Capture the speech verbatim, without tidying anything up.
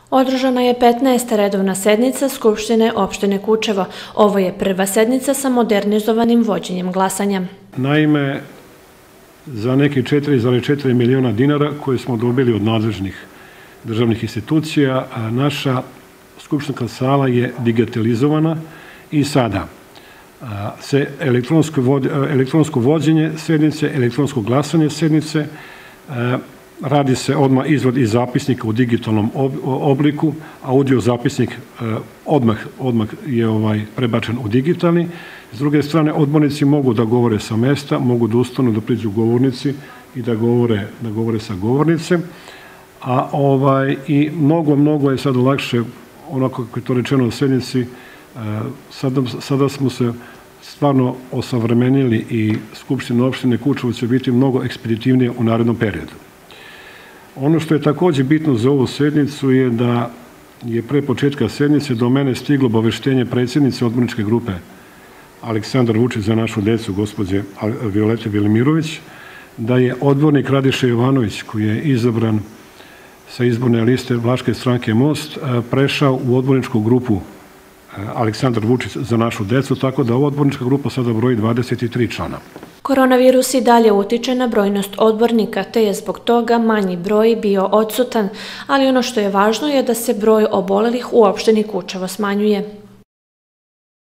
Održana je petnaesta redovna sednica Skupštine opštine Kučevo. Ovo je prva sednica sa modernizovanim vođenjem glasanja. Naime, za neki četiri zarez četiri miliona dinara koje smo dobili od nadležnih državnih institucija, naša skupštinska sala je digitalizovana i sada se elektronsko vođenje sednice, elektronsko glasanje sednice, radi se odmah izvod iz zapisnika u digitalnom obliku, audio zapisnik odmah je prebačen u digitalni. S druge strane, odbornici mogu da govore sa mesta, mogu da ustanu, da priđu govornici i da govore sa govornice. I mnogo, mnogo je sada lakše, onako kako je to rečeno u sednici, sada smo se stvarno osavremenili i Skupština opštine Kučevo će biti mnogo ekspeditivnije u narednom periodu. Ono što je takođe bitno za ovu sednicu je da je pre početka sednice do mene stiglo obaveštenje predsjednice odborničke grupe Aleksandar Vučić za našu decu, gospođe Violete Velimirović, da je odbornik Radiša Jovanović, koji je izabran sa izborne liste Vlaške stranke Most, prešao u odborničku grupu Aleksandar Vučić za našu decu, tako da ova odbornička grupa sada broji dvadeset tri člana. Koronavirus i dalje utiče na brojnost odbornika, te je zbog toga manji broj bio odsutan, ali ono što je važno je da se broj obolelih u opštini Kučevo smanjuje.